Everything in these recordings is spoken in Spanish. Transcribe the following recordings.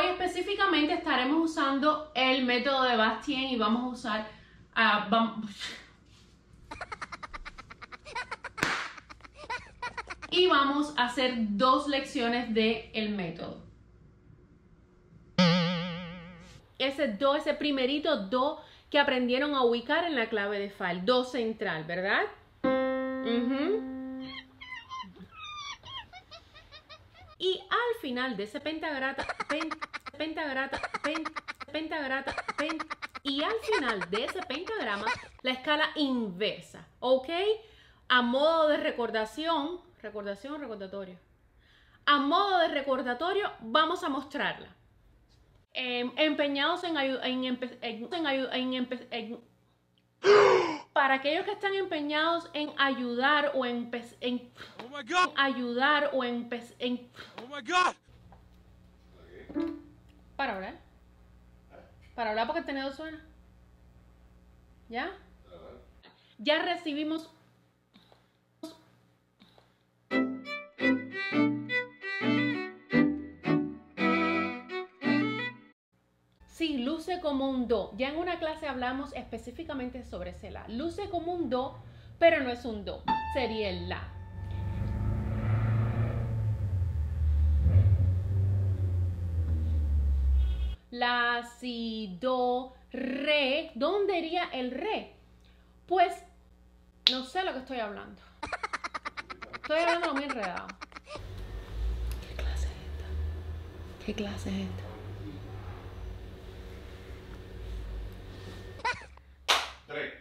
hoy específicamente estaremos usando el método de Bastien y vamos a usar... y vamos a hacer 2 lecciones del método. Ese primerito do que aprendieron a ubicar en la clave de fa, el do central, ¿verdad? Y al final de ese y al final de ese pentagrama, la escala inversa, ¿ok? A modo de recordatorio. A modo de recordatorio, vamos a mostrarla. Para aquellos que están empeñados en ayudar o para hablar porque el tenedor suena. ¿Ya? Ya recibimos sí, luce como un do. Ya en una clase hablamos específicamente sobre ese la. Luce como un do, pero no es un do. Sería el la. La, si, do, re. ¿Dónde iría el re? Pues, no sé lo que estoy hablando. Estoy hablando muy enredado. ¿Qué clase es esta? ¿Qué clase es esta? 3.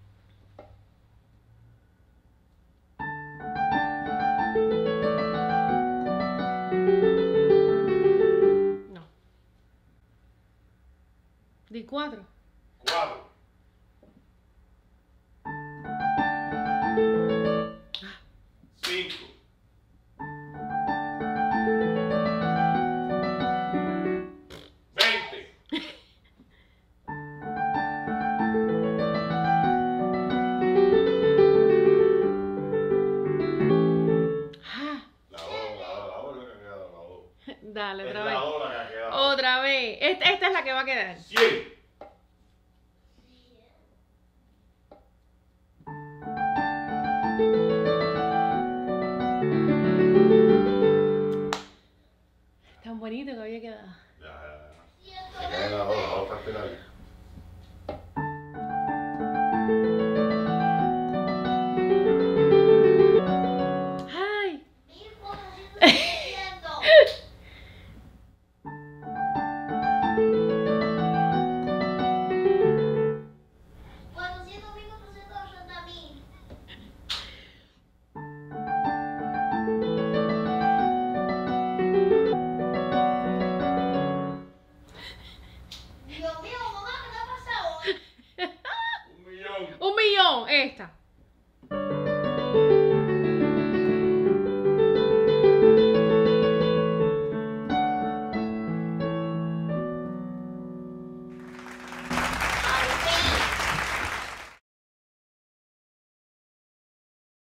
No. Di 4. 4. 5. 20. La O es la que ha quedado, la O. Dale, otra Es vez. la O la que ha quedado. Otra vez. Esta es la que va a quedar. 100. Tan bonito que había quedado. Ya. Se queda la O está al final.